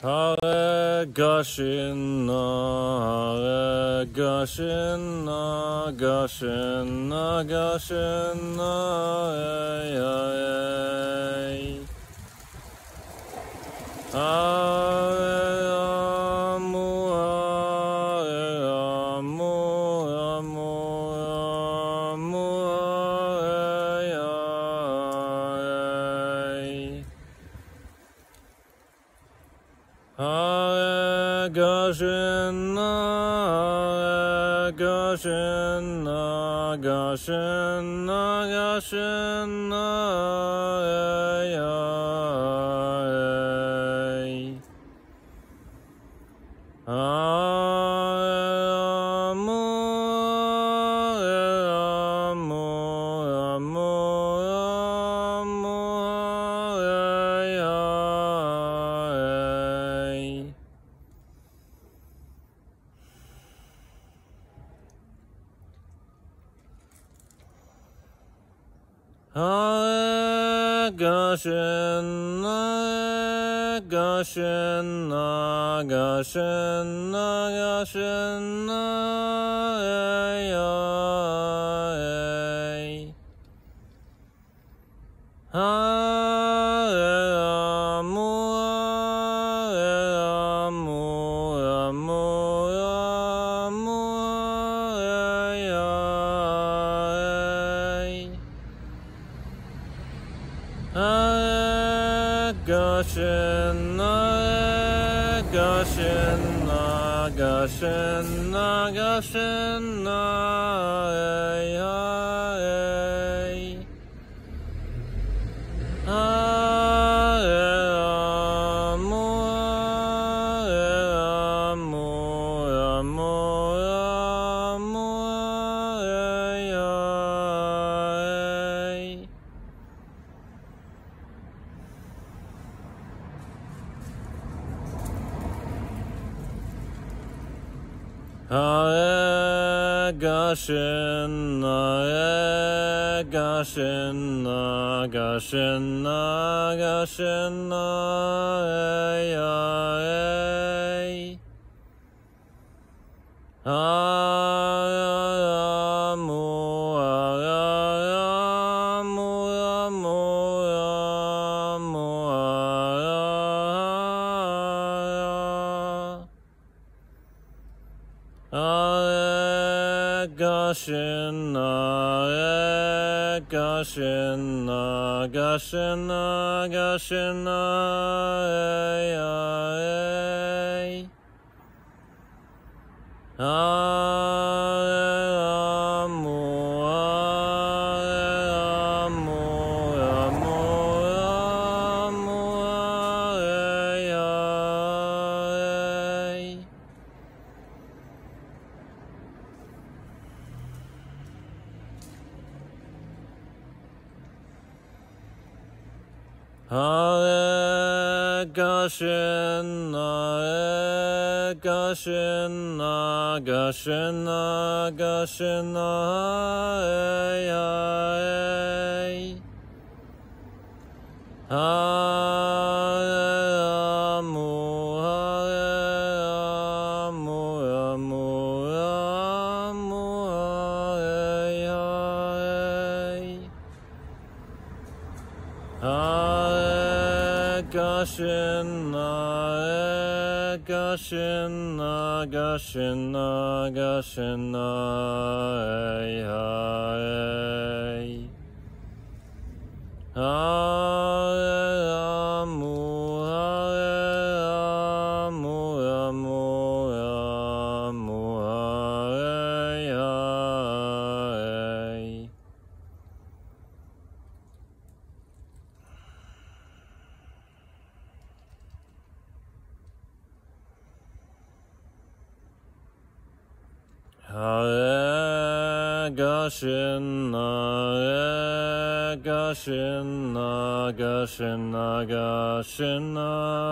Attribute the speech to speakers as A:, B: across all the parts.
A: Hare Gashina, Hare Gashina, Gashina, Gashina, Hare Ramu, Hare Ramu, Ramu, Ramu, Hare Gashina, Hare Gashina, Gashina, Gashina, Hare Gashina, Gashina, Gashina, Gashina, Hare Ramu, Hare Ramu, Ramu, Ramu, Hare Gashina, Gashina, Gashina, Gashina, Hare Ramu, Hare Ramu, Ramu, Ramu, Hare Gashina, Hare Gashina, Gashina, Gashina, Hare Ramu, Hare Ramu, Ramu, Ramu, Hare Gashina, Hare Gashina, Gashina, Gashina, Hare Ramu, Hare Ramu, Ramu, Ramu, Hare Gashina, Hare Gashina, Gashina, Gashina, Hare Ramu, Hare Ramu, Ramu, Ramu, Hare Gashina, Hare Gashina, Gashina, Gashina, Hare Ramu, Hare Ramu, Ramu, Ramu, Hare Gashina, Hare Gashina, Gashina, Gashina,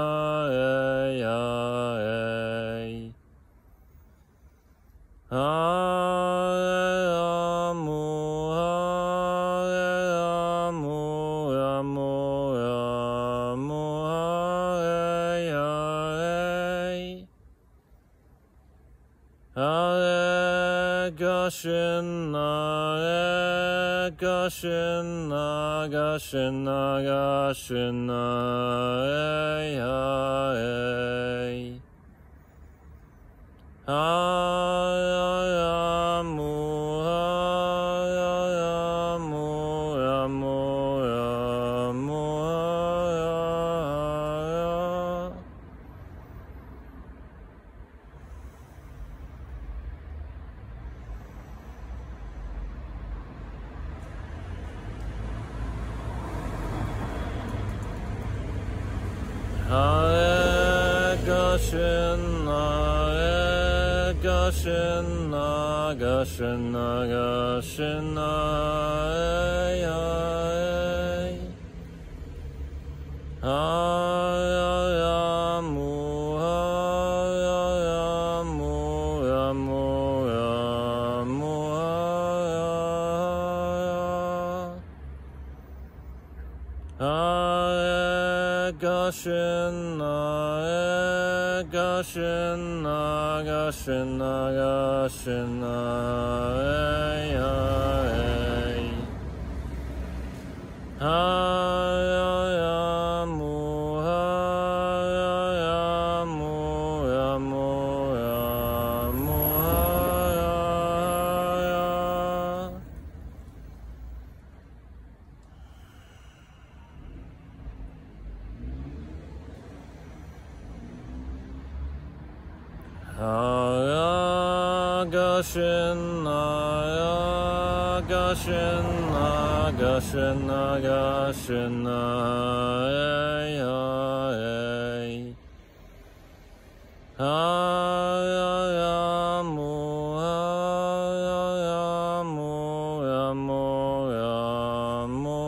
A: Hare Ramu, Hare Ramu, Ramu, Ramu, Hare Gashina Gashina Gashina Gashina Hayamu Hayamu Yamu Yamu Hare Krishna, Hare Krishna, Krishna Krishna, Hare Ramu, Hare Ramu, Ramu Ramu, Hare Krishna, Hare Krishna, Krishna Krishna, Hare Ramu, Hare Ramu, Ramu Ramu, Hare Krishna, Hare Krishna, Krishna Krishna, Hare Ramu, Hare Ramu, Ramu Ramu,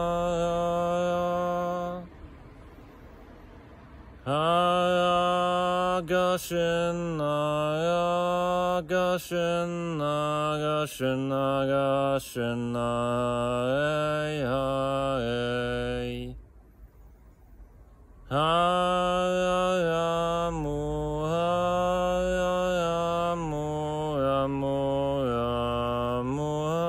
A: Hare Krishna, Hare Krishna, Krishna Krishna, Hare Ramu, Hare Ramu, Ramu Ramu,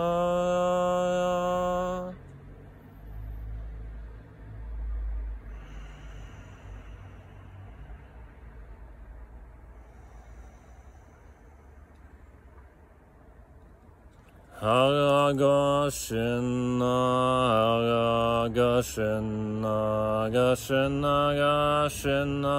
A: Hare Krishna, Hare Krishna, Krishna Krishna,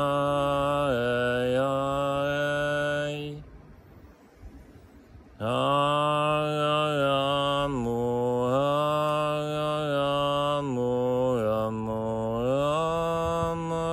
A: Hare Ramu, Hare Ramu, Ramu Ramu,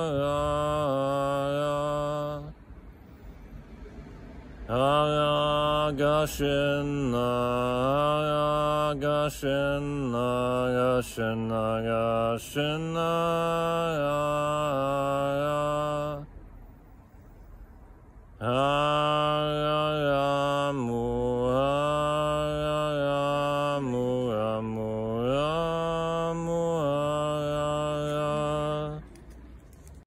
A: Hare Krishna, Hare Krishna, Krishna Krishna, Hare